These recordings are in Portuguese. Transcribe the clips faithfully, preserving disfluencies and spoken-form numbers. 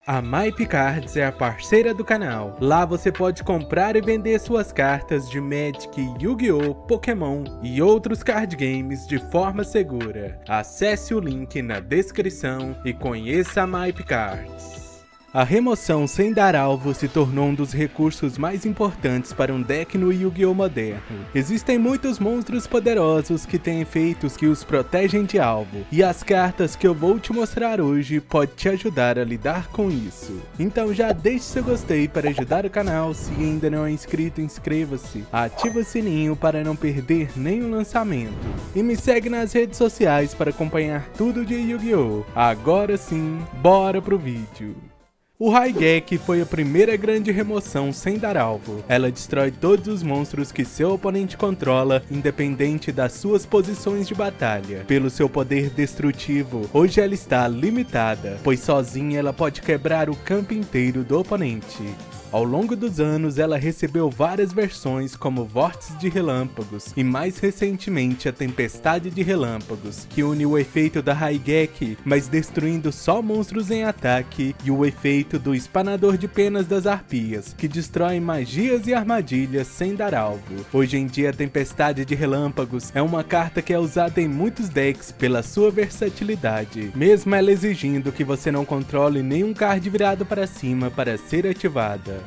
A MyPcards é a parceira do canal. Lá você pode comprar e vender suas cartas de Magic, Yu-Gi-Oh!, Pokémon e outros card games de forma segura. Acesse o link na descrição e conheça a MyPcards. A remoção sem dar alvo se tornou um dos recursos mais importantes para um deck no Yu-Gi-Oh! Moderno. Existem muitos monstros poderosos que têm efeitos que os protegem de alvo, e as cartas que eu vou te mostrar hoje podem te ajudar a lidar com isso. Então já deixe seu gostei para ajudar o canal, se ainda não é inscrito, inscreva-se, ativa o sininho para não perder nenhum lançamento, e me segue nas redes sociais para acompanhar tudo de Yu-Gi-Oh! Agora sim, bora pro vídeo. O Raigeki foi a primeira grande remoção sem dar alvo. Ela destrói todos os monstros que seu oponente controla, independente das suas posições de batalha. Pelo seu poder destrutivo, hoje ela está limitada, pois sozinha ela pode quebrar o campo inteiro do oponente. Ao longo dos anos, ela recebeu várias versões como Vórtice de Relâmpagos e mais recentemente a Tempestade de Relâmpagos, que une o efeito da Raigeki, mas destruindo só monstros em ataque, e o efeito do Espanador de Penas das Arpias, que destrói magias e armadilhas sem dar alvo. Hoje em dia, a Tempestade de Relâmpagos é uma carta que é usada em muitos decks pela sua versatilidade, mesmo ela exigindo que você não controle nenhum card virado para cima para ser ativada.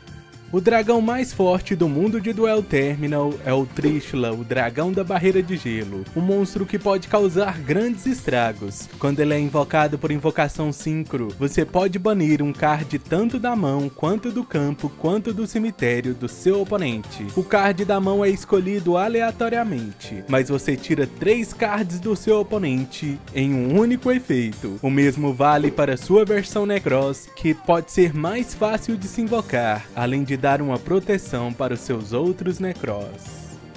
O dragão mais forte do mundo de Duel Terminal é o Trishula, o dragão da barreira de gelo, um monstro que pode causar grandes estragos. Quando ele é invocado por invocação Synchro, você pode banir um card tanto da mão, quanto do campo, quanto do cemitério do seu oponente. O card da mão é escolhido aleatoriamente, mas você tira três cards do seu oponente em um único efeito. O mesmo vale para sua versão Necross, que pode ser mais fácil de se invocar, além de dar uma proteção para os seus outros Necross.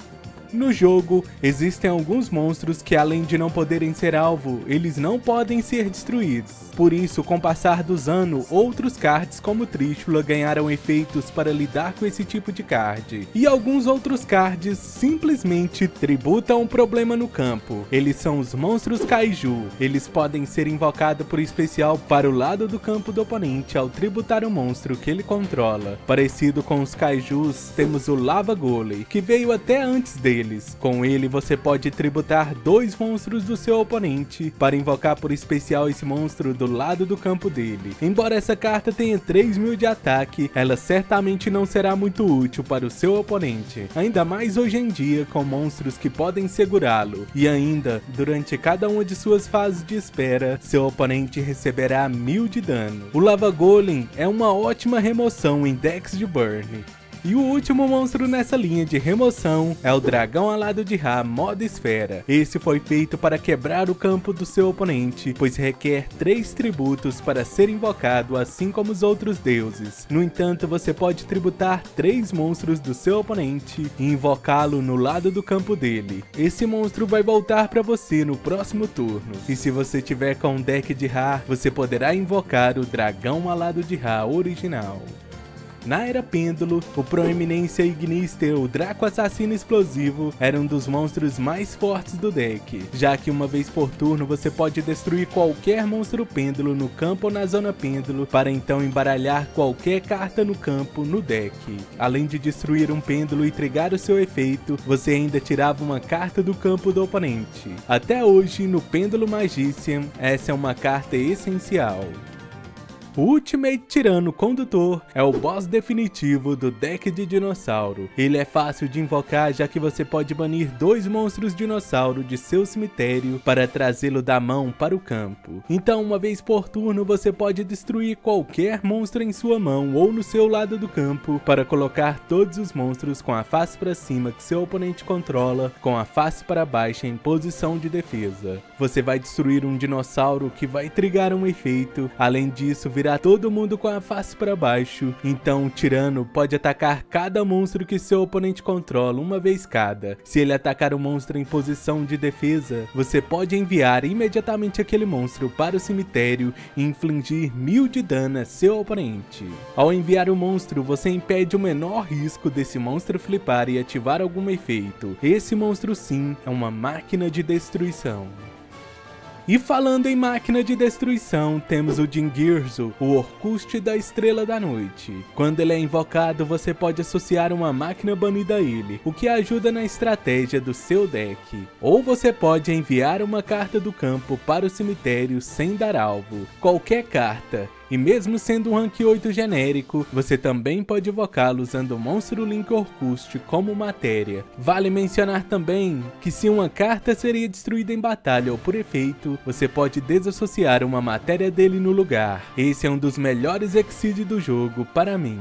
No jogo, existem alguns monstros que, além de não poderem ser alvo, eles não podem ser destruídos. Por isso, com o passar dos anos, outros cards como Trishula ganharam efeitos para lidar com esse tipo de card. E alguns outros cards simplesmente tributam um problema no campo. Eles são os monstros Kaiju. Eles podem ser invocados por especial para o lado do campo do oponente ao tributar o monstro que ele controla. Parecido com os Kaijus, temos o Lava Golem, que veio até antes dele. Com ele você pode tributar dois monstros do seu oponente para invocar por especial esse monstro do lado do campo dele. Embora essa carta tenha três mil de ataque, ela certamente não será muito útil para o seu oponente, ainda mais hoje em dia com monstros que podem segurá-lo, e ainda, durante cada uma de suas fases de espera, seu oponente receberá mil de dano. O Lava Golem é uma ótima remoção em decks de burn. E o último monstro nessa linha de remoção é o Dragão Alado de Ra modo Esfera. Esse foi feito para quebrar o campo do seu oponente, pois requer três tributos para ser invocado, assim como os outros deuses. No entanto, você pode tributar três monstros do seu oponente e invocá-lo no lado do campo dele. Esse monstro vai voltar para você no próximo turno. E se você tiver com um deck de Ra, você poderá invocar o Dragão Alado de Ra original. Na Era Pêndulo, o Proeminência Ignister, o Draco Assassino Explosivo, era um dos monstros mais fortes do deck, já que uma vez por turno você pode destruir qualquer monstro pêndulo no campo ou na zona pêndulo, para então embaralhar qualquer carta no campo no deck. Além de destruir um pêndulo e trigar o seu efeito, você ainda tirava uma carta do campo do oponente. Até hoje, no Pêndulo Magician, essa é uma carta essencial. O Ultimate Tirano Condutor é o boss definitivo do deck de dinossauro. Ele é fácil de invocar, já que você pode banir dois monstros dinossauro de seu cemitério para trazê-lo da mão para o campo. Então, uma vez por turno, você pode destruir qualquer monstro em sua mão ou no seu lado do campo para colocar todos os monstros com a face para cima que seu oponente controla, com a face para baixo em posição de defesa. Você vai destruir um dinossauro que vai trigar um efeito. Além disso, virá todo mundo com a face para baixo, então o tirano pode atacar cada monstro que seu oponente controla uma vez cada. Se ele atacar um monstro em posição de defesa, você pode enviar imediatamente aquele monstro para o cemitério e infligir mil de dano a seu oponente. Ao enviar o monstro, você impede o menor risco desse monstro flipar e ativar algum efeito. Esse monstro sim é uma máquina de destruição. E falando em máquina de destruição, temos o Jingirzu, o Orcust da Estrela da Noite. Quando ele é invocado, você pode associar uma máquina banida a ele, o que ajuda na estratégia do seu deck. Ou você pode enviar uma carta do campo para o cemitério sem dar alvo, qualquer carta. E mesmo sendo um rank oito genérico, você também pode invocá-lo usando o Monstro Link Orcust como matéria. Vale mencionar também que se uma carta seria destruída em batalha ou por efeito, você pode desassociar uma matéria dele no lugar. Esse é um dos melhores Exceed do jogo para mim.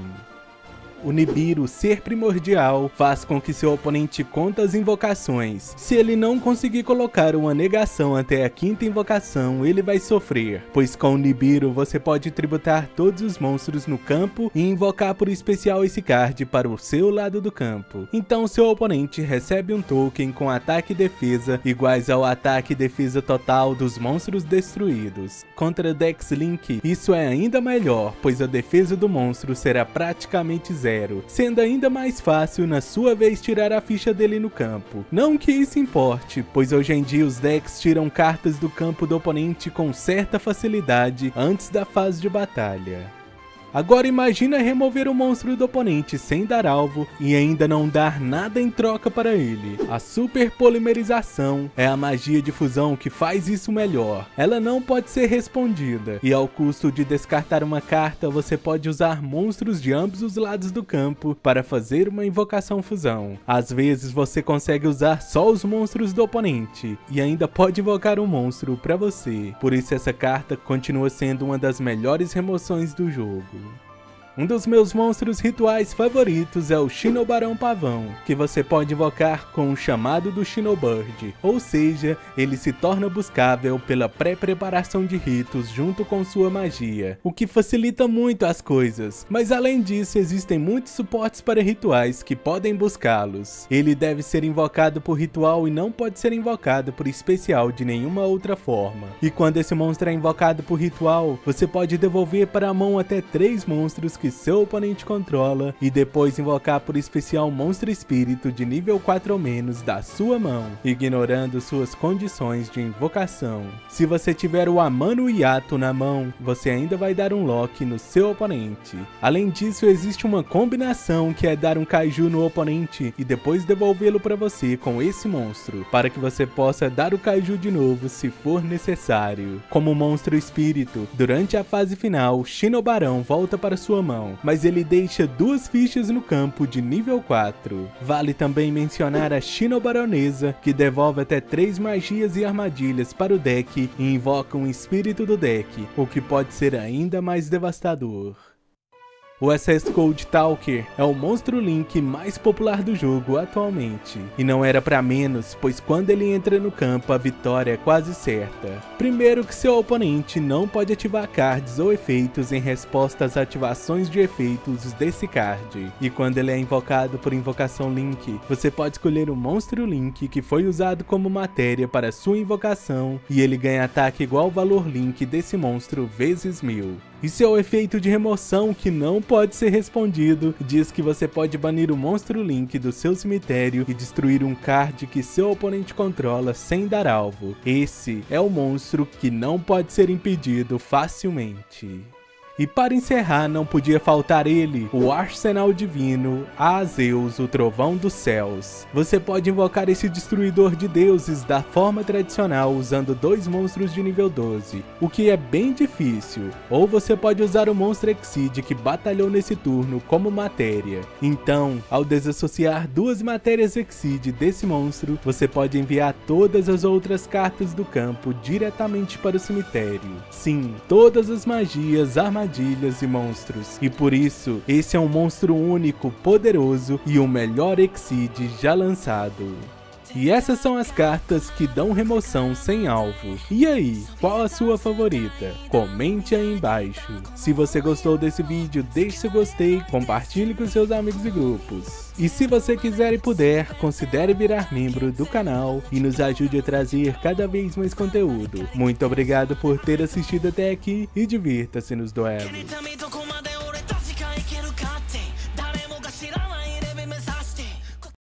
O Nibiru, ser primordial, faz com que seu oponente conte as invocações. Se ele não conseguir colocar uma negação até a quinta invocação, ele vai sofrer, pois com o Nibiru você pode tributar todos os monstros no campo e invocar por especial esse card para o seu lado do campo. Então seu oponente recebe um token com ataque e defesa iguais ao ataque e defesa total dos monstros destruídos. Contra Dex Link, isso é ainda melhor, pois a defesa do monstro será praticamente zero. Sendo ainda mais fácil na sua vez tirar a ficha dele no campo. Não que isso importe, pois hoje em dia os decks tiram cartas do campo do oponente com certa facilidade antes da fase de batalha. Agora imagina remover o monstro do oponente sem dar alvo e ainda não dar nada em troca para ele. A Super Polimerização é a magia de fusão que faz isso melhor. Ela não pode ser respondida, e ao custo de descartar uma carta, você pode usar monstros de ambos os lados do campo para fazer uma invocação fusão. Às vezes você consegue usar só os monstros do oponente, e ainda pode invocar um monstro para você. Por isso essa carta continua sendo uma das melhores remoções do jogo. Um dos meus monstros rituais favoritos é o Shinobarão Pavão, que você pode invocar com o chamado do Shinobird, ou seja, ele se torna buscável pela pré-preparação de ritos junto com sua magia, o que facilita muito as coisas, mas além disso existem muitos suportes para rituais que podem buscá-los. Ele deve ser invocado por ritual e não pode ser invocado por especial de nenhuma outra forma. E quando esse monstro é invocado por ritual, você pode devolver para a mão até três monstros que que seu oponente controla e depois invocar por especial monstro espírito de nível quatro ou menos da sua mão, ignorando suas condições de invocação. Se você tiver o Amano Yato na mão, você ainda vai dar um lock no seu oponente. Além disso, existe uma combinação que é dar um Kaiju no oponente e depois devolvê-lo para você com esse monstro, para que você possa dar o Kaiju de novo se for necessário. Como monstro espírito, durante a fase final, Shinobarão volta para sua mão, mas ele deixa duas fichas no campo de nível quatro. Vale também mencionar a Shinobaronesa, que devolve até três magias e armadilhas para o deck e invoca um espírito do deck, o que pode ser ainda mais devastador. O S S Cold Talker é o monstro Link mais popular do jogo atualmente, e não era pra menos, pois quando ele entra no campo a vitória é quase certa. Primeiro que seu oponente não pode ativar cards ou efeitos em resposta às ativações de efeitos desse card, e quando ele é invocado por invocação Link, você pode escolher o monstro Link que foi usado como matéria para sua invocação, e ele ganha ataque igual ao valor Link desse monstro vezes mil. E seu efeito de remoção, que não pode ser respondido, diz que você pode banir o monstro Link do seu cemitério e destruir um card que seu oponente controla sem dar alvo. Esse é o monstro que não pode ser impedido facilmente. E para encerrar, não podia faltar ele, o Arsenal Divino, a Zeus, o Trovão dos Céus. Você pode invocar esse destruidor de deuses da forma tradicional usando dois monstros de nível doze, o que é bem difícil. Ou você pode usar o monstro Exceed que batalhou nesse turno como matéria. Então, ao desassociar duas matérias Exceed desse monstro, você pode enviar todas as outras cartas do campo diretamente para o cemitério. Sim, todas as magias, armadilhas, armadilhas e monstros, e por isso esse é um monstro único, poderoso e o melhor Exceed já lançado. E essas são as cartas que dão remoção sem alvo. E aí, qual a sua favorita? Comente aí embaixo. Se você gostou desse vídeo, deixe seu gostei, compartilhe com seus amigos e grupos. E se você quiser e puder, considere virar membro do canal e nos ajude a trazer cada vez mais conteúdo. Muito obrigado por ter assistido até aqui e divirta-se nos duelos.